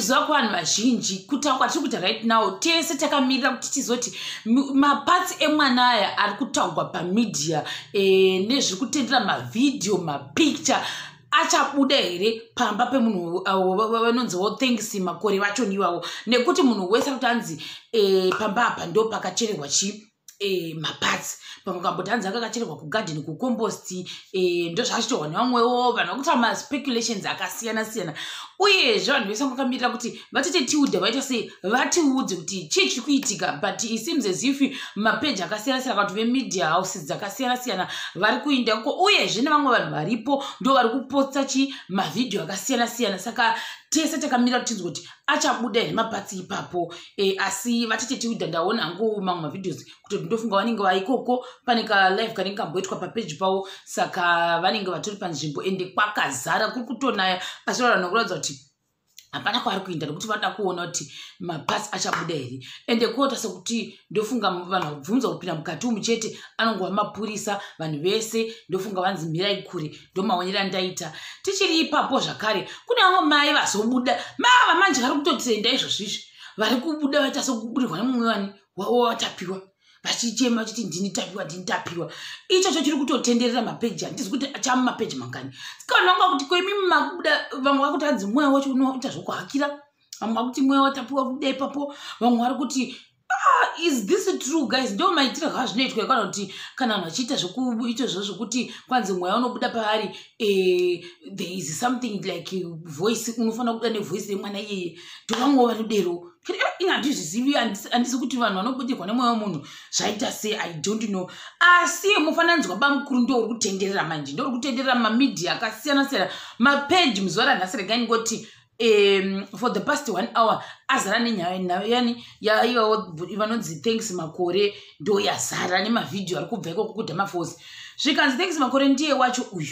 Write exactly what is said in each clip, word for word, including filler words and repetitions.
kuziva kuvanhu vazhinji kutaura kwatiri kuita right now tese takamirira kuti tizoti mapatsi emwana aya ari kutaurwa pamedia e, nezviri kutendera mavhidhiyo mapicture achabuda here pamba pemunhu vanonziwo thanks makore vachoni ivavo nekuti munhu wese kuti anzi e, pamba apa ndo pakachererwa chi E, mapatsi pamwe kamboti hanzi akakachererwa kugarden kucompost e, ndo zvachitohwa nevamwewo vanhu vakuita maspeculations akasiyana siyana uyezve vanhu vese vakamirira kuti vatete tiudhe vaita sei vatiudze kuti chii chiri kuitika but it seems as if mapeji akasiyana siyana vantu vemedia houses dzakasiyana siyana vari kuindako uyezve nevamwe vanhu varipo ndo vari kuposta chi mavhidhiyo akasiyana siyana saka tese takamirira kuti tinzwe kuti achabuda here mapatsi ipapo e, asi vatete tiudhe ndaona hangu mamwe mavhidhios kuti ndofunga vanenge vaikoko pane kalive kanenge kamboitwa papeji pavo saka vanenge vatori panzvimbo ende kwakazara kuri kutonaya asi varanhu kuratidza kuti hapana kwaari kuenda nekuti vanoda kuona kuti mapatsi achabuda here ende kota sekuti ndofunga vanhu vakubvunza kupinda mukati umu chete anongova mapurisa vanhu vese ndofunga vanzi mirai kure ndomaonera ndaita tichiri ipapo zvakare kune vamwe mai vazobuda mava manje vari kutotenda izvozvizvi vari kubuda vaita sokubudirwa nemumwe wani wavo watapiwa vachichema vachiti ndini tapiwa ndini tapiwa ichocho chiri kutotenderera mapeji handisi kuti chama mapeji mangani sikananga kuti koimimi makubuda vamwe vakuti hanzi mweya wacho unoita zvokuhakira vamwe vakuti mweya watapiwa kubuda ipapo vamwe vari kuti ah, is this true guys ndo maitiro zvazvinoitwa kana kuti kana vanhu vachiita zvokuitozvo zvokuti kwanzi mweya unobuda paari eh, there is something like voice unofanira kubuda nevoice remwana iyeye ndovamwe vanodero ingandizvizivi handisi kuti vanhu vanobudirwa nemweya wemunhu zvaita sei I don't know asi mufananidzwa bamukuru ndo uri kutenderera manje ndo uri kutenderera mamedia akasiyana siyana mapeji muzuva ranhasi regai ngoti um, for the past one hour azara nenyaya yani yaivavo vanonzi thanks makore ndo yazara nemavhidhiyo ari kubva ikoko kudhamaforce zvikanzi thanks makore ndiye wacho uyu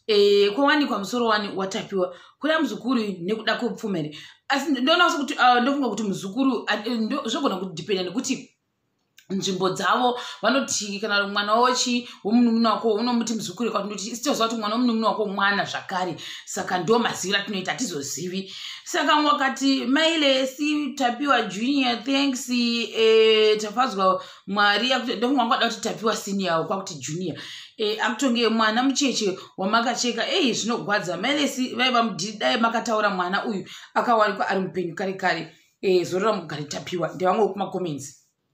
e, kwawanikwa musoro wani watapiwa kuda muzukuru nekuda kwepfumere asi ndoona kuti uh, ndofunga kuti muzukuru zvogona kudhipenda nekuti nzvimbo dzavo vanoti kana mwana wachi womunun'una wako unomuti muzukuru kwati ndoti sitoziva kuti mwana womunun'una wako mwana zvakare saka ndo maziviro atinoita hatizozivi saka wakati mailesi tapiwa junior thanks eh, tafadzwa mwari ndofunga kwada kuti tapiwa senior kwakuti junior eh, akutonge mwana mucheche wamakacheka ei zvinogwadza mailesi vaiva mudhiri dai makataura mwana uyu akawanikwa ari mupenyu kare kare eh, zorora mugare tapiwa ndevamwe kumacomments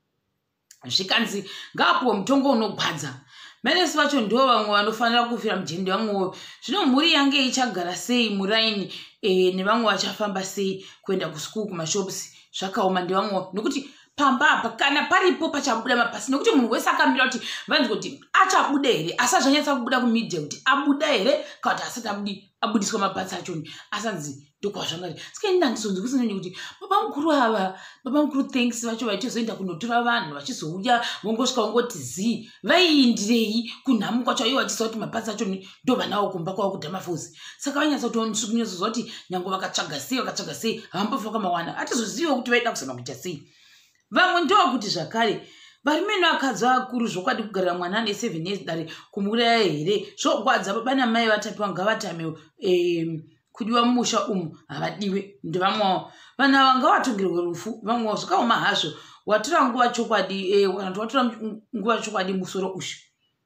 zvikanzi ngaapuwe mutongo unogwadza mailesi vacho ndo vamwe vanofanira kufira mujende vamwewo zvino mhuri yange ichagara sei muraini e, nevamwe vachafamba sei kuenda kuskuu kumashops zvakaoma ndevamwewo nekuti pamba apa kana paripo pachabuda mapasi nekuti munhu wese akamira kuti vanzi kuti achabuda here asazvanyatsa kubuda kumedia kuti abuda here kana kuti asati abudi abudiswa mapatsi achoni asanzi ndokwazvangari sikaenda ndisonzi kusinoni kuti baba mukuru ava baba mukuru thanks vacho vachizoenda kunotora vanhu vachizouya vongosvika vongoti zii vaiindirei kunhamu kwacho iwo vachiziva kuti mapatsi achoni ndo vanawo kumba kwavo kudhamafosi saka vanyatsa kuti kunyatsozva kuti nyange vakatsvaga sei vakatsvaga sei havambofa mawana hatizoziviwo kuti vaida kuzama kuita sei vamwe ndokuti zvakare varume nevakadzi vakuru zvokwadi kugarira mwana ane seven years dare kumuraya here zvogwadza baba namai vatapiwa ngavatame e, kudiwa mumusha umu havadiwe ndevamwewo vanhu ava ngavatongerwe rufu vamwewo zvakaoma hazvo watora nguva chokwadi e, kana kuti watora nguva chokwadi musoro ushu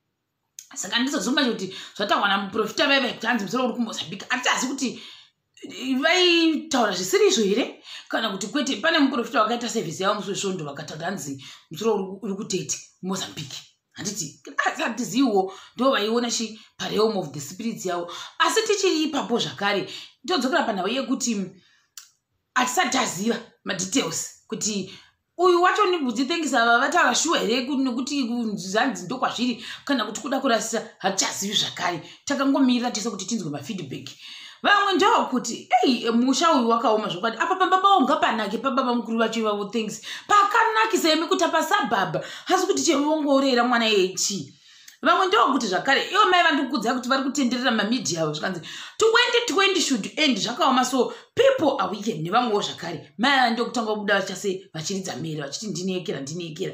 saka ndizozomba kuti zvataurwa namuprofita vaiva kuti hanzi musoro uri kumozambika hatiazi kuti vaitaura zvisiri izvo here kana kuti kwete pane muprofita wakaita sevhisi yavo musi wesvondo vakataura hanzi musoro uri kutete mozambique handiti hatiziviwo ndo vaiona chi parealm of the spirits yavo asi tichiri ipapo zvakare todzokera panhau yekuti hatisati taziva madetails kuti uyu wacho nibvudzi thanks ava vataura shuwa here nekuti zvanzi ndokwazviri kana kuti kuda kurasisa hatichazivi zvakare takangomirira tese kuti tinzwe mafeedback vamwe ndokuti ei musha uyu wakaoma zvokwadi apa pamba paonga panake pababa mukuru vacho ivavo thanks pakanakisa imi kuti pasabhabha hasi kuti chevongorera mwana yechi vamwe ndokuti zvakare ivo mai vandikukudzai kuti vari kutenderera mamedia avo zvikanzi twenty twenty should end zvakaoma so people are wicked nevamwewo zvakare mai ndokutanga kubuda vachase vachiridza mere vachiti ndinekera ndinekera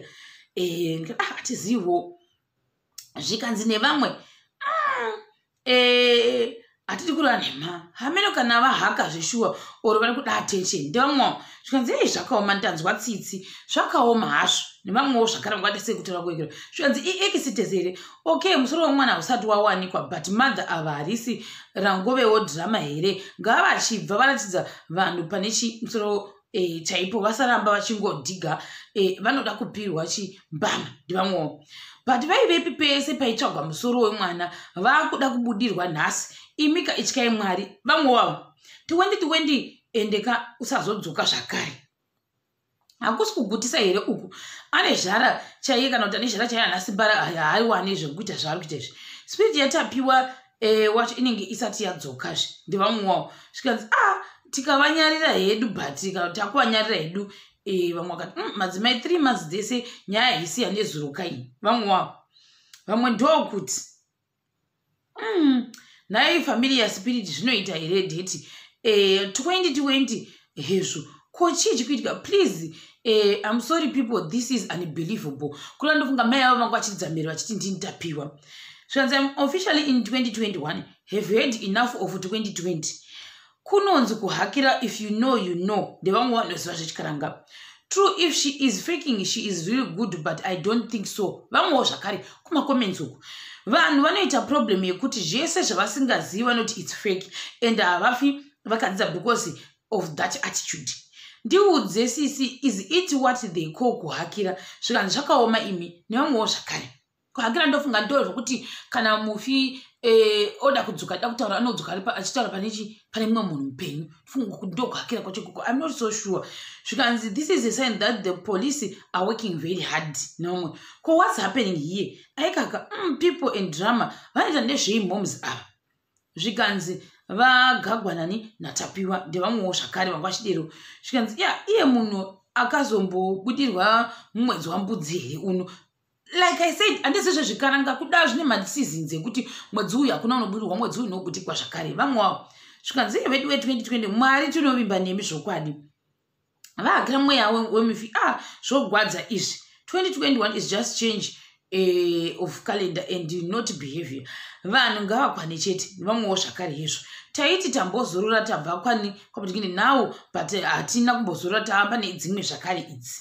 hatizivo zvikanzi nevamwe atiti kurwa nhema hameno kana vahaka zveshuwa oro vari kuda attention ndevamwewo zvikanzi ei zvakaoma ndanzwa tsitsi zvakaoma hazvo nevamwewo zvakarangwada sei kutaura kuwekera zvikanzi iexiters here okay musoro womwana hausati wawanikwa but mother ava harisi rangovewo drama here ngava vachibva varatidza vanhu pane chi musoro E, chaipo vasaramba vachingodhiga e, vanoda kupirwa chimbama ndivamwewo but vaivepi pese paitsvagwa musoro wemwana vakuda kubudirwa nhasi imika ityai mwari vamwe wavo tiwendi tiwendi endeka usazodzoka zvakare hakusi kugutisa here uku ane zhara chaiye kana kuti ane zhara chaiye ana simbara haaiwane zvekuita zvaari kuita izvi spirit yatapiwa e, wacho inenge isati yadzokazve ndivamwe wavo zvikanzi ah tikavanyarira hedu but kana takuvanyarira hedu e, vamwe vakati mm, madzimai three months dzese nyaya haisiya nezuro kai vamwe wavo vamwe ndokuti mm, nayo family yaspirit zvinoita here dheti e, twenty twenty hezvo ko chii chikuitika please eh, I'm sorry people this is unbelievable kula ndofunga mai avo vanga vachidzamira vachiti ndini tapiwa zvikanzi I'm officially in twenty twenty-one have heard enough of twenty twenty kunonzi kuhakira if you know you know ndevamwe vanoziva zvechikaranga true if she is faking she is really good but I don't think so vamwewo zvakare kumacomments uku vanhu vanoita problem yekuti zvese zvavasingazivi vanoti it's fake and havafi vakadzidza because of that attitude ndiudze sisi is it what they call kuhakira zvikanzi zvakaoma imi nevamwewo zvakare kuhakira ndofunga ndo zvokuti kana mufi eh, oda kudzoka da kutaura anodzoka achitaura panechi pane mumwe munhu mupenyu funga kuti ndo kuhakira kwacho kuko I'm not so sure zvikanzi this is a sign that the police are working very hard nomwe ko what's happening here aikaka mm, people in drama vanoita nezveimoms ava zvikanzi vagagwanani natapiwa ndevamwewo zvakare vanga vachidero zvikanzi ya iye munhu akazombobudirwa mumwedzi wambudzi here uno like I said andizizve zvikaranga kuda zvine maseasons ekuti mwedzi uyu hakuna unobudirwa mwedzi uyu unogutikwa zvakare vamwe wavo zvikanzi iye vedu we-twenty twenty mwari tinovimba nemi zvokwadi vahakira mweya wemifi ah zvogwadza izvi twenty twenty-one is just change uh, of calendar and not behavior vanhu ngavakwane chete nevamwewo zvakare hezvo taiti tambozorora tabva kwani kwapatikini now but hatina kumbozorora taamba nedzimwe zvakare idzi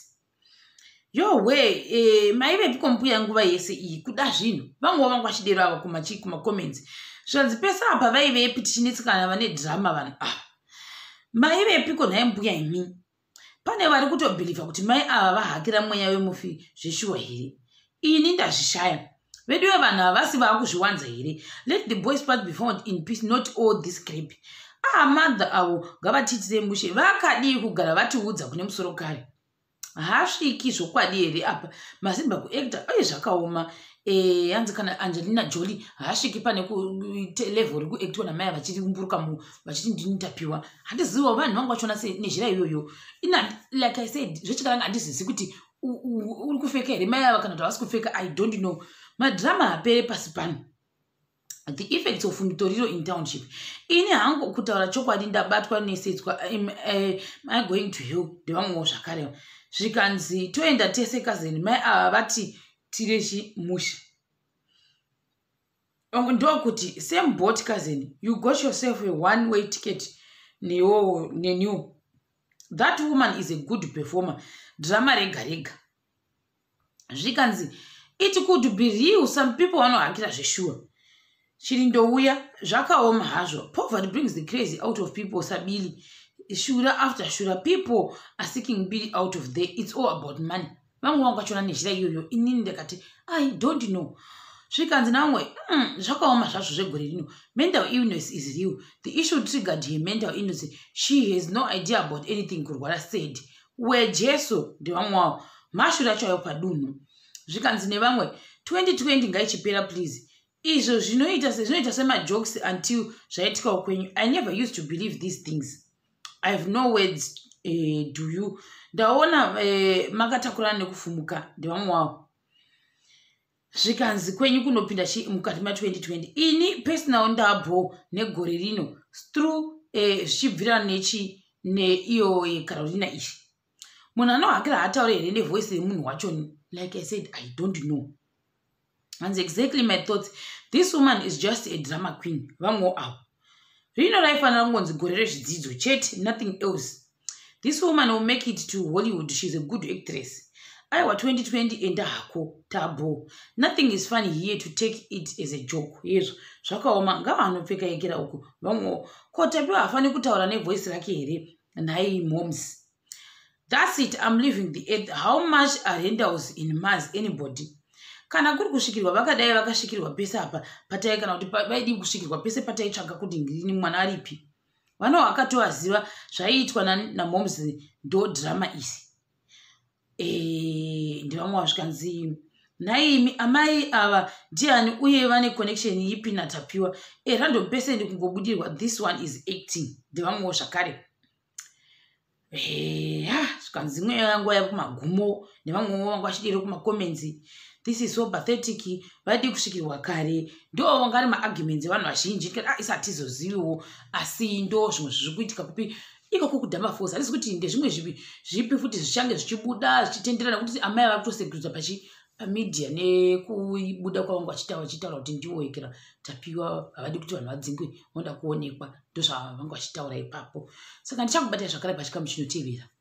yowe eh, maivepiko mbuya nguva yese iyi kuda zvinhu vamwewo vanga vachidero ava kumachi kumacomments zvikanzi pese apa vaivepi tichinetsikana vane drama vanhu ava maivepiko nhaye mbuya imi pane vari kutobhilivha kuti mai ava vahakira mweya wemufi zveshuwa here ini ndazvishaya vedu vevanhu havasi vaakuzviwanza here let the boys part be found in peace not all this crap ah mother avo ngavatitire mushe vakadii kugara vatiudza kune musoro kare hasviki zvokwadi here apa mazimba kuacta uye zvakaoma e, yanzi kana Angelina Jolie hasviki pane kulevel rekuactiwa namai vachiti kumburuka vachiti ndinitapiwa handiziviwo vanhu vanga vachona nezhira iyoyo ina like I said zvechikaranga handizvisi kuti uri kufeka here mai ava kana kuti havasi kufeka I don't know madrama hapere pasi pano the effects of mutoriro in township ini hangu kutaura chokwadi ndabatwa nesetswa am I going to hell ndevamwewo zvakare zvikanzi toenda tese kazeni mai ava vati tirechi musha ndokuti same boat kazeni you got yourself a one way ticket newo nenew that woman is a good performer drama rega rega zvikanzi it could be real some people vanohakira zveshuwa chiri ndouya zvakaoma hazvo poverty brings the crazy out of people sabili shura after shura people are seeking bill out of there it's all about money vamwe vanga vachona nezhira iyoyo inini ndakati I don't know zvikanzi namwe mm, zvakaoma zvazvo zvegore rino mental illness is real the issue triggered her mental illness she has no idea about anything kurwara said wejeso ndevamwe wavo mashura chayo padunhu zvikanzi nevamwe twenty twenty ngaichipera please izvo zvinoita zvinoita semajokes until zvaitika ukwenyu I never used to believe these things I have no words uh, do you ndaona uh, makatakurana nekufumuka ndevamwe wavo zvikanzi kwenyu kunopinda chi mukati ma-twenty twenty ini personal ndabho negore rino through zvichibvirana uh, nechi neiyo Carolina ishi munhu anohakira hataure here nevoice yemunhu wachoni like I said I don't know and exactly my thoughts this woman is just a drama queen vamwewo avo Rino raifanira kungonzi gore rezvidzidzo chete, nothing else. This woman will make it to Hollywood. She's a good actress. Aiwa twenty twenty enda hako tabo. Nothing is funny here to take it as a joke. Yezo zvakaoma ngavanopfeka yekera uku vamwe kotapiwa hafani kutaura nevoice rake here nhai moms. That's it, I'm leaving the earth. How much are handouts in Mars anybody? Kana kuri kusvikirwa vakadai vakasvikirwa pese apa patai kana kuti vaidi kusvikirwa pese pataitsvaga kuti ndini mwana aripi. Vano vakatovaziva zvaiitwa namoms ndo drama isi. Eh, ndivamwe vasvikanzi naimi amai ava ndiani uye vane connection ipi natapiwa. Eh, random pese ndikungobudirwa, this one is acting. Ndivamwe zvakare. Eh, ha, zvikanzi imwe yangu yava kumagumo nevamwe vangu vachidire kumacomments. This is so pathetic. Vaidi kusvikirwa kare. Ndo vangari maarguments evanhu vazhinji. Ah, isati zoziviwo asi ndo zvimwe zviri kuitika kupi ikoko kudhama force. Handisi kuti ndezvimwe zvipi zvipi futi zvichange zvichibuda zvichitenderana kuti amai ava kutoseguridza pachi pamedia nekubuda kwavangu vachitaura vachitaura kuti ndiwo wekera tapiwa havadi kuti vanhu vadzingwe voda kuonekwa. Ndozvavangu vachitaura ipapo. Saka ndichakubata zvakare pachikamu chinotevera.